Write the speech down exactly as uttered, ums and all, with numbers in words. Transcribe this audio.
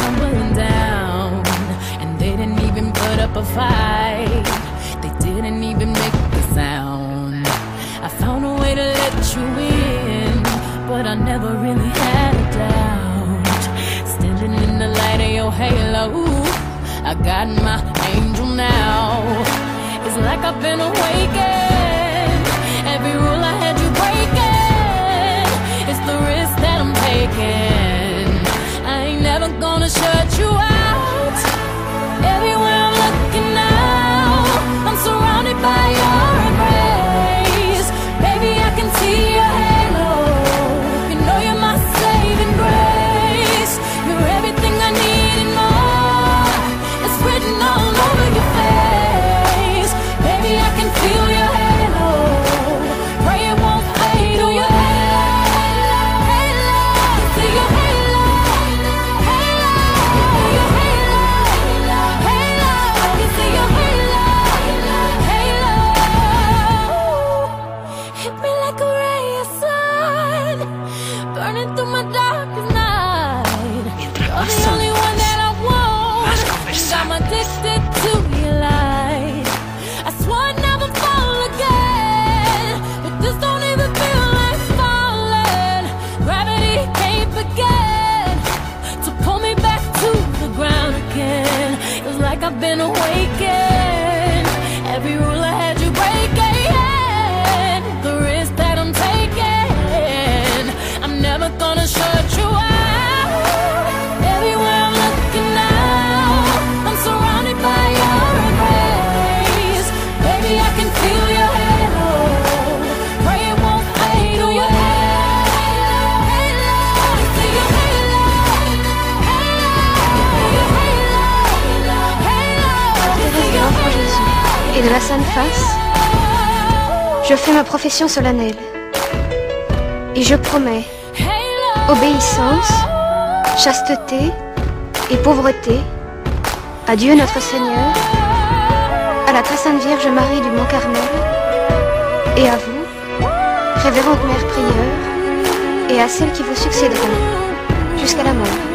tumbling down, and they didn't even put up a fight. They didn't even make a sound. I found a way to let you in, but I never really had a doubt. Standing in the light of your halo, I got my angel now. It's like I've been awakened. Every rule I had you breaking, it's the risk that I'm taking. I ain't never gonna shut you out. Everywhere I'm looking now, I'm surrounded by your embrace. Baby, I can see your halo. You know you're my saving grace. You're everything I need and more. It's written all over your face. Baby, I can feel your halo. Pray it won't fade. Oh, your halo, halo, see your halo, halo, your halo, halo, I can see your halo, halo. Hit me like a ray of sun, burning through my darkest night. You're the only one that I want, and I'm addicted to your light. I swore I'd never fall again, but this don't even feel like falling. Gravity can't begin to pull me back to the ground again. It's like I've been awakened. Every rule I had you breaking, the risk that I'm taking, I'm never gonna shut you out. Everywhere I'm looking now, I'm surrounded by your embrace. Baby, I can feel your halo. Pray it won't fade. Oh, your halo, halo, see your halo, halo, your halo, halo, see your Révérend Jésus et de la Sainte Face, je fais ma profession solennelle et je promets obéissance, chasteté et pauvreté à Dieu notre Seigneur, à la très sainte Vierge Marie du Mont Carmel et à vous, révérende Mère Prieure, et à celles qui vous succéderont jusqu'à la mort.